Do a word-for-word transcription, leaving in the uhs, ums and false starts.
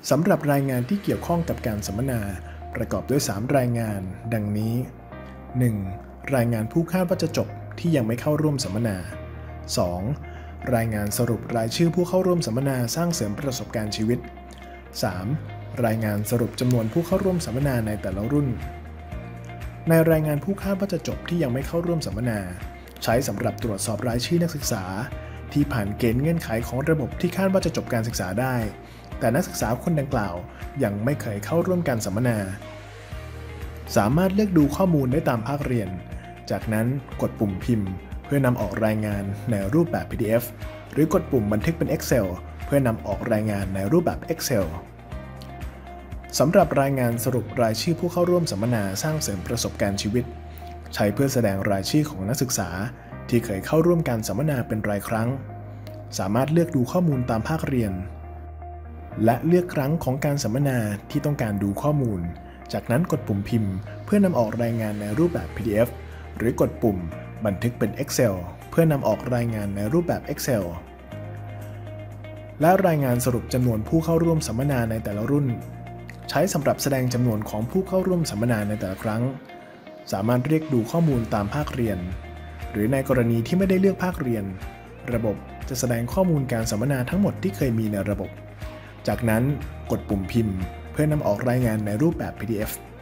สำหรับรายงานที่เกี่ยวข้องกับการสัมมนาประกอบด้วยสามรายงานดังนี้ หนึ่ง. รายงานผู้คาดว่าจะจบที่ยังไม่เข้าร่วมสัมมนา สอง. รายงานสรุปรายชื่อผู้เข้าร่วมสัมมนาสร้างเสริมประสบการณ์ชีวิต สาม. รายงานสรุปจำนวนผู้เข้าร่วมสัมมนาในแต่ละรุ่นในรายงานผู้คาดว่าจะจบที่ยังไม่เข้าร่วมสัมมนาใช้สำหรับตรวจสอบรายชื่อนักศึกษาที่ผ่านเกณฑ์เงื่อนไขของระบบที่คาดว่าจะจบการศึกษาได้แต่นักศึกษาคนดังกล่าวยังไม่เคยเข้าร่วมการสัมมนาสามารถเลือกดูข้อมูลได้ตามภาคเรียนจากนั้นกดปุ่มพิมพ์เพื่อนำออกรายงานในรูปแบบ พี ดี เอฟ หรือกดปุ่มบันทึกเป็น Excel เพื่อนำออกรายงานในรูปแบบ Excel สำหรับรายงานสรุปรายชื่อผู้เข้าร่วมสัมมนาสร้างเสริมประสบการณ์ชีวิตใช้เพื่อแสดงรายชื่อของนักศึกษาที่เคยเข้าร่วมการสัมมนาเป็นรายครั้งสามารถเลือกดูข้อมูลตามภาคเรียนและเลือกครั้งของการสัมมนาที่ต้องการดูข้อมูลจากนั้นกดปุ่มพิมพ์เพื่อนำออกรายงานในรูปแบบ พี ดี เอฟ หรือกดปุ่มบันทึกเป็น Excel เพื่อนำออกรายงานในรูปแบบ Excel และรายงานสรุปจำนวนผู้เข้าร่วมสัมมนาในแต่ละรุ่นใช้สำหรับแสดงจำนวนของผู้เข้าร่วมสัมมนาในแต่ละครั้งสามารถเรียกดูข้อมูลตามภาคเรียนหรือในกรณีที่ไม่ได้เลือกภาคเรียนระบบจะแสดงข้อมูลการสัมมนาทั้งหมดที่เคยมีในระบบจากนั้นกดปุ่มพิมพ์เพื่อนำออกรายงานในรูปแบบ พี ดี เอฟ